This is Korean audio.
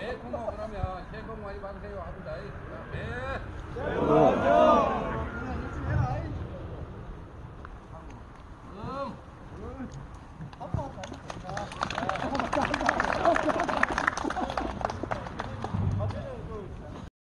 고마워. 그러면 새해 복 많이 받으세요. 하루다. 네. 어.